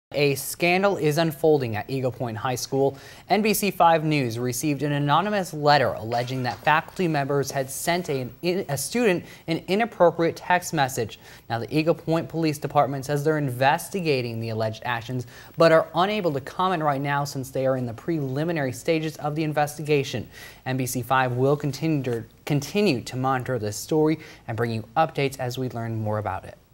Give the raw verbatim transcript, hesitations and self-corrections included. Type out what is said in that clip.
A scandal is unfolding at Eagle Point High School. N B C five News received an anonymous letter alleging that faculty members had sent a, a student an inappropriate text message. Now, the Eagle Point Police Department says they're investigating the alleged actions, but are unable to comment right now since they are in the preliminary stages of the investigation. N B C five will continue to, continue to monitor this story and bring you updates as we learn more about it.